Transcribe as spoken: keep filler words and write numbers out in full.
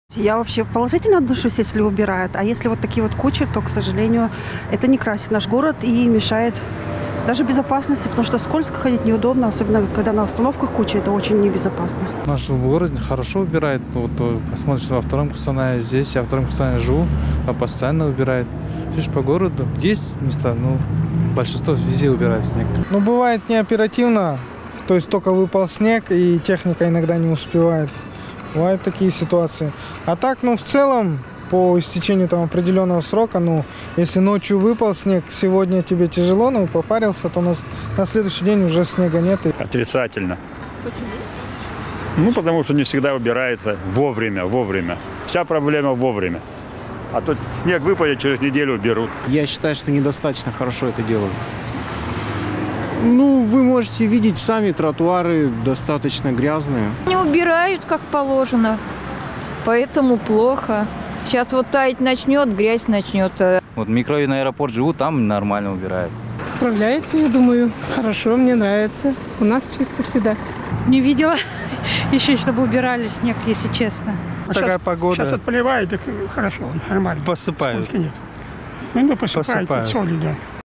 Я вообще положительно отношусь, если убирают. А если вот такие вот кучи, то, к сожалению, это не красит наш город и мешает даже безопасности, потому что скользко ходить неудобно, особенно когда на остановках куча, это очень небезопасно. Наш город хорошо убирает. Вот, посмотришь, во втором Кустанае здесь, я во втором Кустанае живу, а постоянно убирает. Видишь, по городу есть места, ну, большинство везде убирает снег. Ну, бывает не оперативно, то есть только выпал снег, и техника иногда не успевает. Бывают такие ситуации. А так, ну, в целом, по истечению там определенного срока, ну, если ночью выпал снег, сегодня тебе тяжело, но попарился, то на, на следующий день уже снега нет. И... Отрицательно. Почему? Ну, потому что не всегда убирается вовремя, вовремя. Вся проблема вовремя. А тут снег выпадет, через неделю уберут. Я считаю, что недостаточно хорошо это делают. Ну, вы можете видеть сами, тротуары достаточно грязные. Не убирают, как положено, поэтому плохо. Сейчас вот таять начнет, грязь начнет. Вот в микрорайоне аэропорт живу, там нормально убирают. Справляются, я думаю. Хорошо, мне нравится. У нас чисто всегда. Не видела еще, чтобы убирали снег, если честно. А Такая сейчас, погода. Сейчас отполивают, так хорошо, нормально. Посыпают. Нет. Ну, посыпают, Посыпают. солью, да.